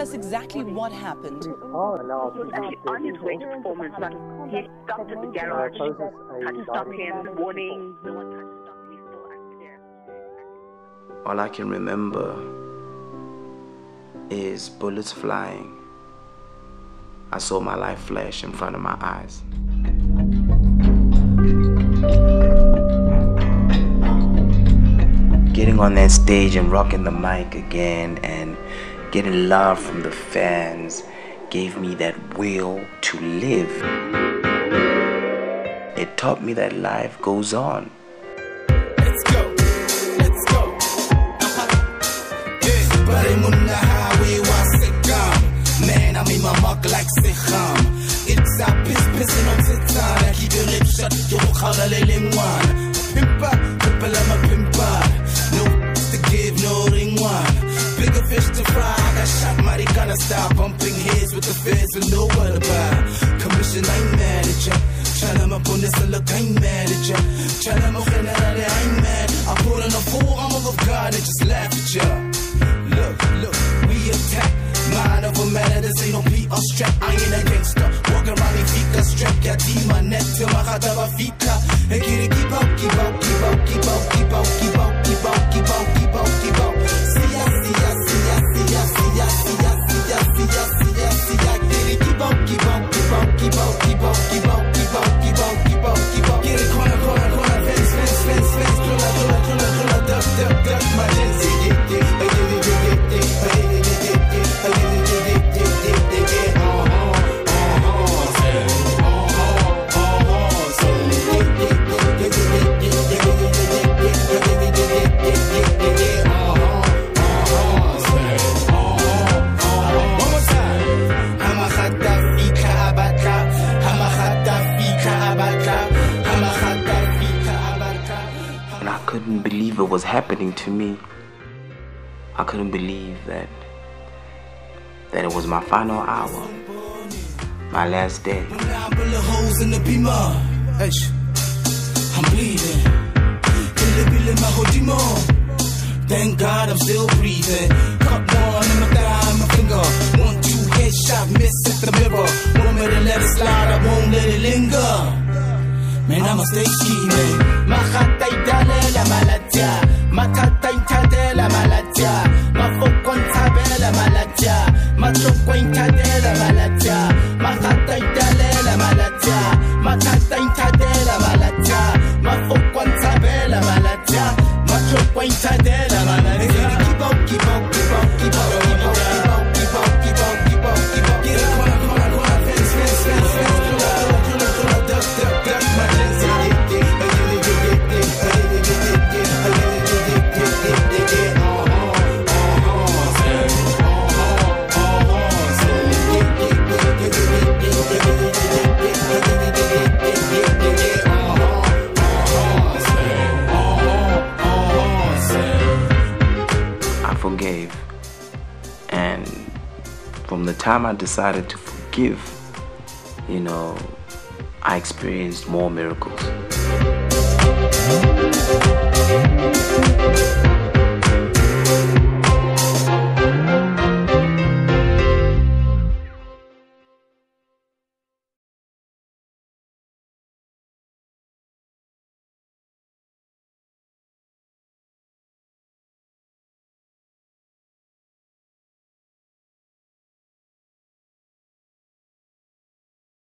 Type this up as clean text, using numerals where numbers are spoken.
us exactly what happened. He was actually on his way to performance, but he stopped at the garage. Had to stop him, warning. No one tried to stop him. He's still active there. All I can remember is bullets flying. I saw my life flash in front of my eyes. Getting on that stage and rocking the mic again and getting love from the fans gave me that will to live. It taught me that life goes on. Let's go, let's go. Yeah, but I'm on the highway, what's it gone? Man, I'm in my mark like Sikham. It's a pissing on the time. I keep your lips shut, you walk out a little one. Pimpa, pimpa, I'm a pimpa. No to give, no ring one. Bigger fish to fry, I got shot, Maricana style. Bumping heads with the feds and know what about. Commission, I ain't mad at ya. Tryna up on this and look, I ain't mad at ya. Tryna up on that, I ain't mad. I put on a full armor of God and just laugh at ya. Look, look, we attack. Mind over matter, this ain't no PR strap. I ain't a gangster. Walking around me fika strap. Yeah, my net till my heart of a fika. And get it, keep out, keep out, keep out, keep out, keep out, keep out, keep out, keep out, keep out, keep out. See ya, see ya, see ya, see ya, see ya, see ya, see ya, see ya, see ya, see ya. Get it, keep out, keep out, keep out, keep out, keep out, keep out, keep out, keep out, keep out, keep out. Get it, corner, corner, corner, fence, fence, fence, fence. Drilla, drilla, drilla, drilla, duck, duck, duck. My legs, yeah, yeah, yeah, yeah, yeah, yeah, yeah, yeah. And I couldn't believe it was happening to me. I couldn't believe that it was my final hour, my last day. I'm bleeding. Thank God I'm still breathing. Cup one in my thigh, my finger. 1, 2 headshot, miss at the mirror. Want me to let it slide, I won't let it linger. Man, I'ma stay scheming. Makatay dale la malatia. Makatay tade la malatia. Mafokon tabe la malatia. Matokwen tade la malatia. Makatay dale la malatia. Makatay tade la malatia. Mafokon tabe la malatia. Matokwen tade la malatia. Keep up, keep up, keep up, keep up, keep up, keep up, keep up, keep up, keep up. Get it, corner, corner, corner, fence, fence, fence, fence. Duck, duck, duck, my legs, yeah, yeah, I forgave, and from the time I decided to forgive, you know, I experienced more miracles.